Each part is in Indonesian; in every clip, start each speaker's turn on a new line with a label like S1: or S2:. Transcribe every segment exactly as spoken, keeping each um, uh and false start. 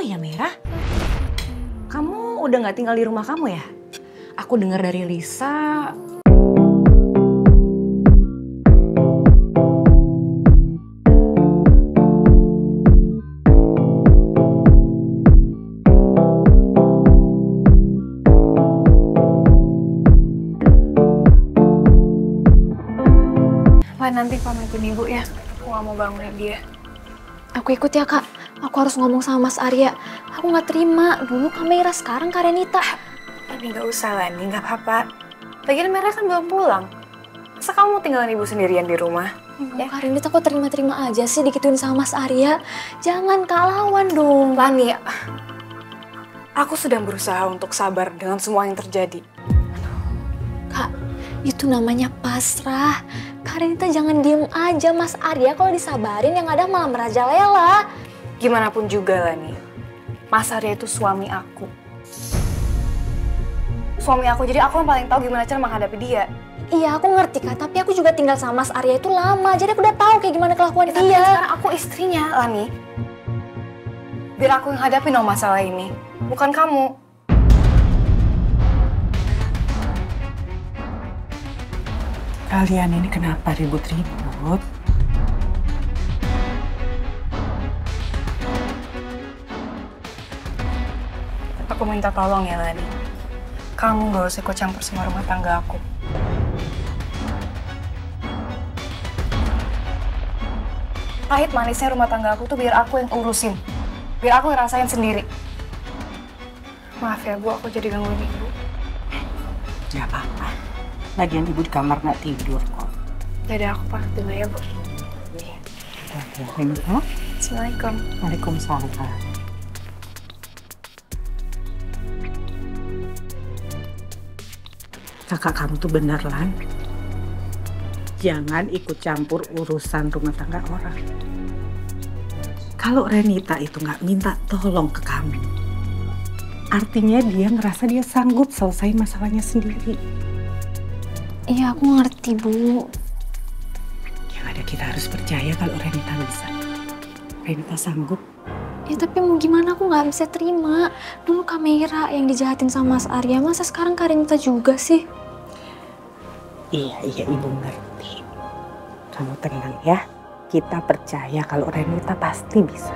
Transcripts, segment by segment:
S1: ya, Merah? Kamu udah nggak tinggal di rumah kamu ya? Aku dengar dari Lisa.
S2: Wah, nanti pamitin ibu ya. Aku gak mau bangunin dia.
S3: Aku ikut ya, Kak. Aku harus ngomong sama Mas Arya. Aku nggak terima. Dulu Kamera, sekarang Kak Renita.
S2: Ini gak usah lah, ini gak apa-apa. Lagian Merah kan belum pulang. Masa kamu tinggalin ibu sendirian di rumah?
S3: Ya, Kak Renita kok terima-terima aja sih digituin sama Mas Arya. Jangan Kak, lawan dong.
S2: Lani, aku sedang berusaha untuk sabar dengan semua yang terjadi.
S3: Kak, itu namanya pasrah. Kak Renita jangan diem aja. Mas Arya kalau disabarin yang ada malah merajalela.
S2: Gimana pun juga Lani, Mas Arya itu suami aku. Suami aku, jadi aku yang paling tahu gimana cara menghadapi dia.
S3: Iya, aku ngerti Kak, tapi aku juga tinggal sama Mas Arya itu lama. Jadi aku udah tahu kayak gimana kelakuan
S2: ya,
S3: dia.
S2: Sekarang aku istrinya, Lani. Biar aku yang hadapin dong masalah ini, bukan kamu.
S1: Kalian ini kenapa ribut-ribut?
S2: Aku minta tolong ya, Lani. Kamu gak usah ikut campur sama rumah tangga aku. Pahit manisnya rumah tangga aku tuh biar aku yang urusin. Biar aku ngerasain sendiri. Maaf ya, Bu, aku jadi gangguin Ibu.
S1: Gak apa-apa. Lagian ibu di kamar nggak tidur kok.
S2: Yaudah, aku pamit dulu ya, Bu.
S1: Assalamualaikum.
S2: Assalamualaikum.
S1: Waalaikumsalam. Kakak kamu tuh bener, Lan. Jangan ikut campur urusan rumah tangga orang. Kalau Renita itu nggak minta tolong ke kamu, artinya dia ngerasa dia sanggup selesai masalahnya sendiri.
S3: Iya, aku ngerti, Bu.
S1: Yang ada kita harus percaya kalau Renita bisa. Renita sanggup.
S3: Ya tapi mau gimana, aku nggak bisa terima. Dulu Kamera yang dijahatin sama Mas Arya, masa sekarang Kak Renita juga sih?
S1: Iya, iya ibu ngerti. Kamu tenang ya. Kita percaya kalau Renita pasti bisa.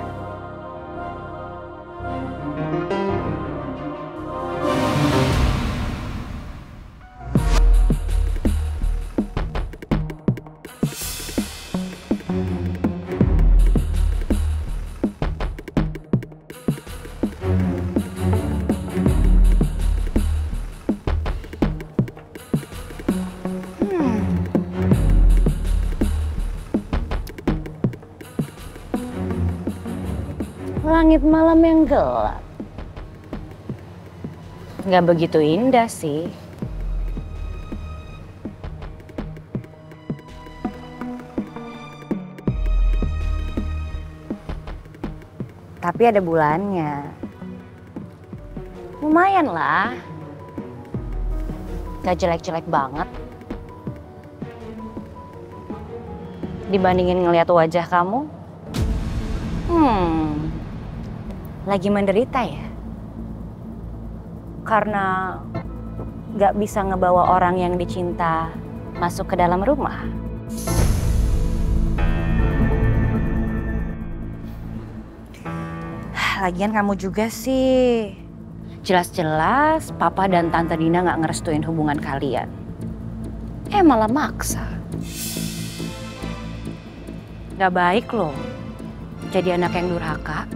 S4: Langit malam yang gelap. Nggak begitu indah sih. Tapi ada bulannya. Lumayan lah. Nggak jelek-jelek banget. Dibandingin ngeliat wajah kamu. Hmm. Lagi menderita ya? Karena gak bisa ngebawa orang yang dicinta masuk ke dalam rumah. Lagian kamu juga sih. Jelas-jelas Papa dan Tante Dina gak ngerestuin hubungan kalian. Eh malah maksa. Gak baik loh jadi anak yang durhaka.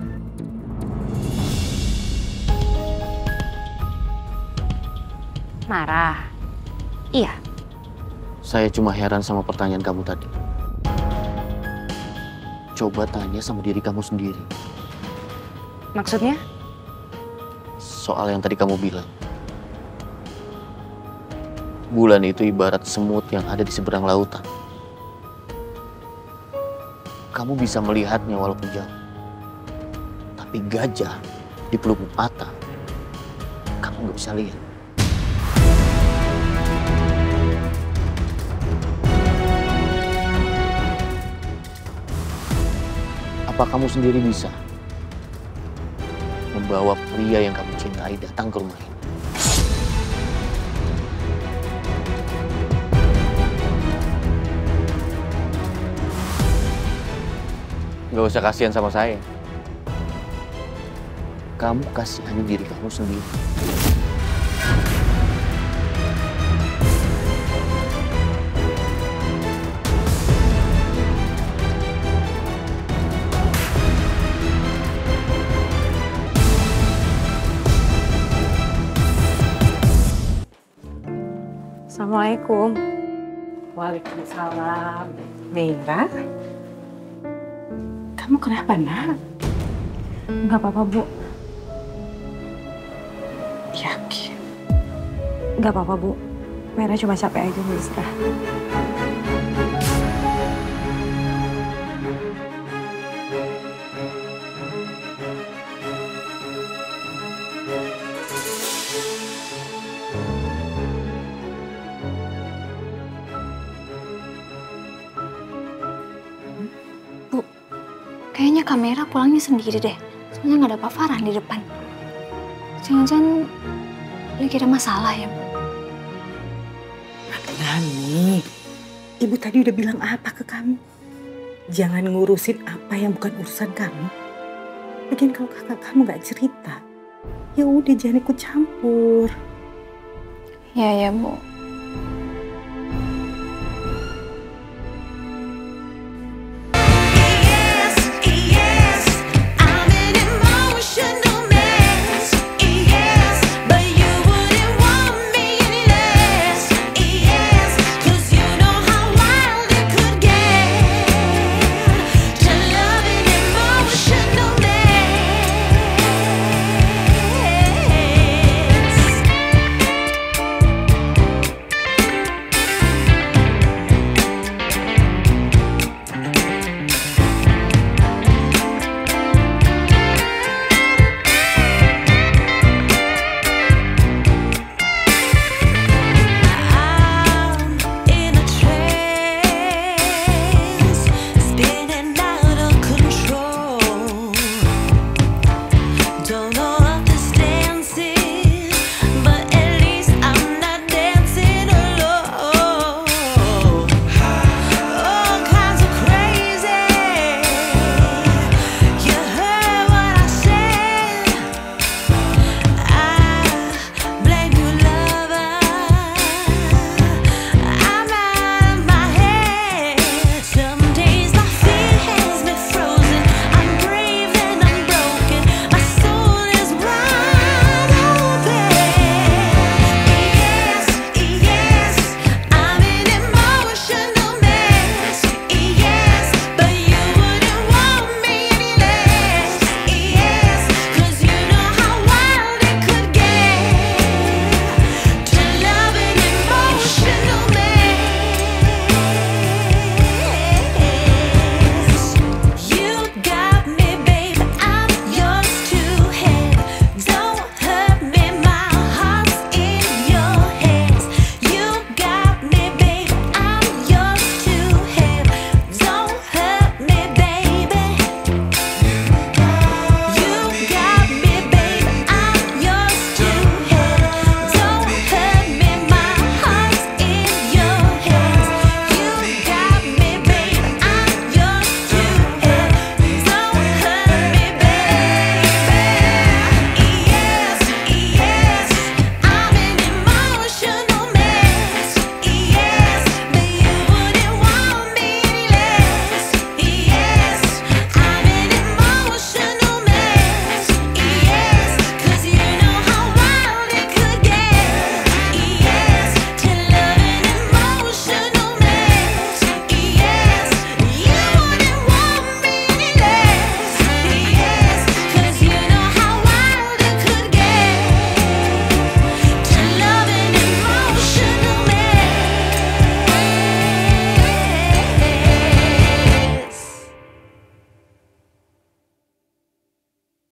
S4: Marah? Iya.
S5: Saya cuma heran sama pertanyaan kamu tadi. Coba tanya sama diri kamu sendiri.
S4: Maksudnya?
S5: Soal yang tadi kamu bilang. Bulan itu ibarat semut yang ada di seberang lautan. Kamu bisa melihatnya walaupun jauh. Tapi gajah di pelupuk mata, kamu nggak bisa lihat. Apa kamu sendiri bisa membawa pria yang kamu cintai datang ke rumah ini. Gak usah kasihan sama saya. Kamu kasihani diri kamu sendiri.
S1: Assalamualaikum. Waalaikumsalam. Mira, kamu kenapa, nak?
S2: Nggak apa-apa, Bu.
S1: Yakin?
S2: Nggak apa-apa, Bu. Merah cuma capek aja, Bu Isra.
S3: Bu, kayaknya kamera pulangnya sendiri deh. Soalnya nggak ada Pak Farhan di depan. Jangan-jangan lagi ada masalah ya, Bu?
S1: Nani, ibu tadi udah bilang apa ke kamu? Jangan ngurusin apa yang bukan urusan kamu. Lagian kalau kakak kamu nggak cerita, ya udah jangan ikut campur.
S2: Ya, ya, Bu.